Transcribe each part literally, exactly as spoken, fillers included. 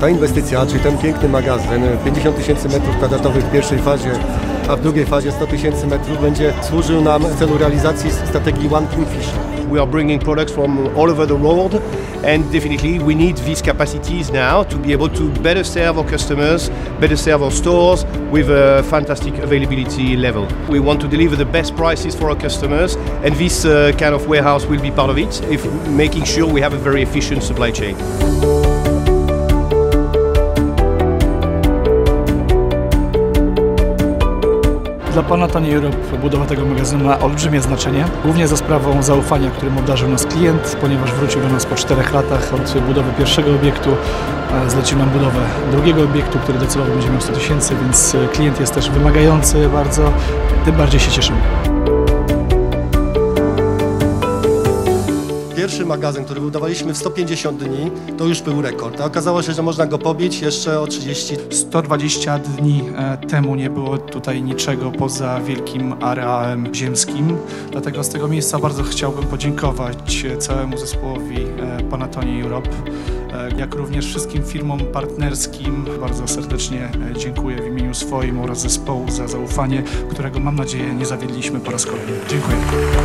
Ta inwestycja, czyli ten piękny magazyn, pięćdziesiąt tysięcy metrów kwadratowych w pierwszej fazie, a w drugiej fazie sto tysięcy metrów, będzie służył nam w celu realizacji strategii One Kingfisher. We are bringing products from all over the world, and definitely we need these capacities now to be able to better serve our customers, better serve our stores with a fantastic availability level. We want to deliver the best prices for our customers, and this uh, kind of warehouse will be part of it, if making sure we have a very efficient supply chain. Dla Panatoni Europe budowa tego magazynu ma olbrzymie znaczenie, głównie za sprawą zaufania, którym obdarzył nas klient, ponieważ wrócił do nas po czterech latach od budowy pierwszego obiektu, zlecił nam budowę drugiego obiektu, który docelowo będzie miał sto tysięcy, więc klient jest też wymagający bardzo, tym bardziej się cieszymy. Pierwszy magazyn, który budowaliśmy w sto pięćdziesiąt dni, to już był rekord. A okazało się, że można go pobić jeszcze o trzydzieści. sto dwadzieścia dni temu nie było tutaj niczego poza wielkim areałem ziemskim. Dlatego z tego miejsca bardzo chciałbym podziękować całemu zespołowi Panatoni Europe, jak również wszystkim firmom partnerskim. Bardzo serdecznie dziękuję w imieniu swoim oraz zespołu za zaufanie, którego mam nadzieję nie zawiedliśmy po raz kolejny. Dziękuję.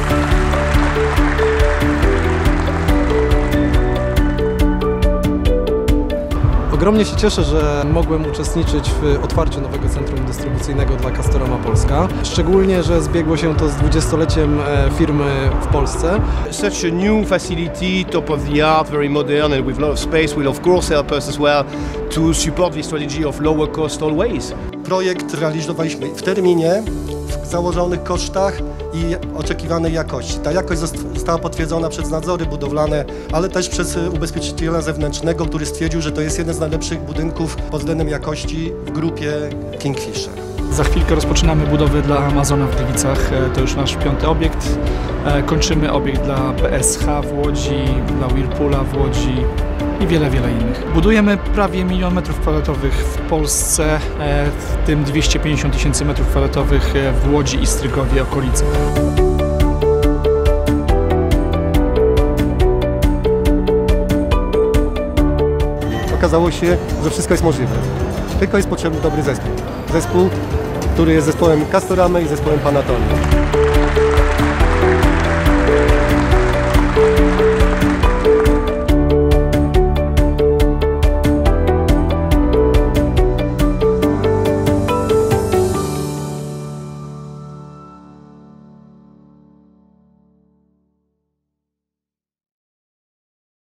Ogromnie się cieszę, że mogłem uczestniczyć w otwarciu nowego centrum dystrybucyjnego dla Castorama Polska. Szczególnie, że zbiegło się to z dwudziestoleciem firmy w Polsce. Such a new facility, top of the art, very modern and with a lot of space will of course help us as well to support the strategy of lower cost always. Projekt realizowaliśmy w terminie, w założonych kosztach i oczekiwanej jakości. Ta jakość została potwierdzona przez nadzory budowlane, ale też przez ubezpieczyciela zewnętrznego, który stwierdził, że to jest jeden z najlepszych budynków pod względem jakości w grupie Kingfisher. Za chwilkę rozpoczynamy budowę dla Amazona w Gliwicach. To już nasz piąty obiekt. Kończymy obiekt dla B S H w Łodzi, dla Whirlpoola w Łodzi i wiele, wiele innych. Budujemy prawie milion metrów kwadratowych w Polsce, w tym dwieście pięćdziesiąt tysięcy metrów kwadratowych w Łodzi i Strykowie, okolicy. Okazało się, że wszystko jest możliwe. Tylko jest potrzebny dobry zespół. Zespół, który jest zespołem Castoramy i zespołem Panatoni.